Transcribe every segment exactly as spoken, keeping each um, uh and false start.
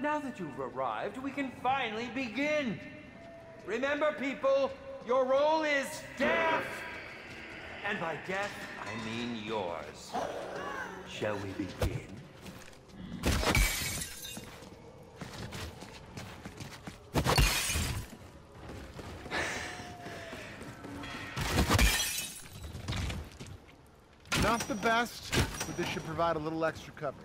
Now that you've arrived, we can finally begin. Remember, people, your role is death. And by death, I mean yours. Shall we begin? Not the best, but this should provide a little extra coverage.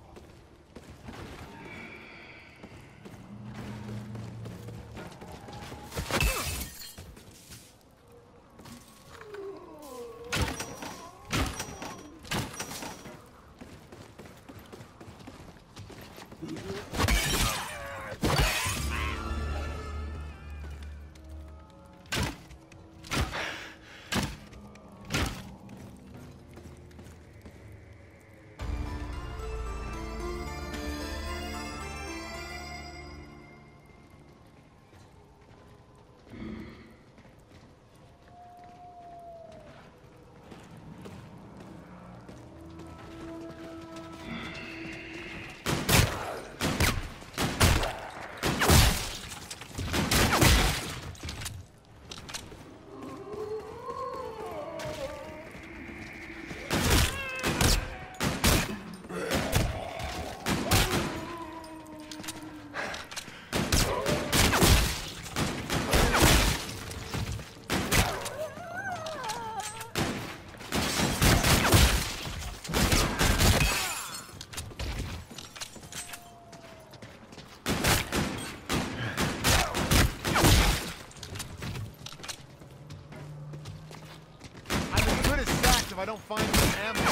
If I don't find some ammo.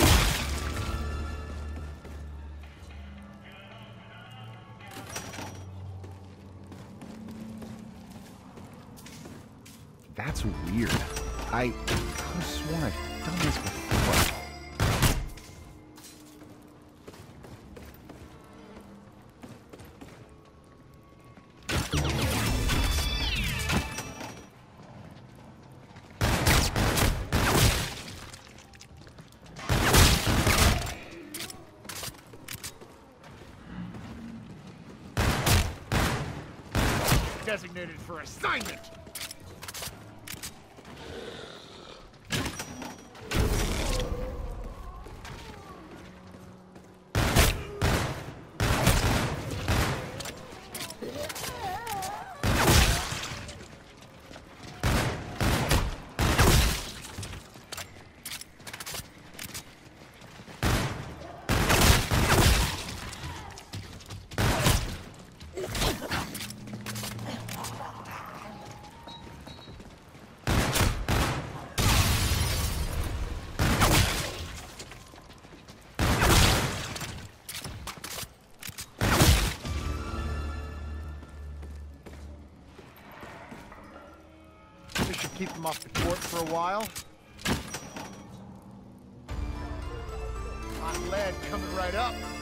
That's weird. I could have sworn I've done this before. Designated for assignment! This should keep them off the court for a while. Hot lead coming right up.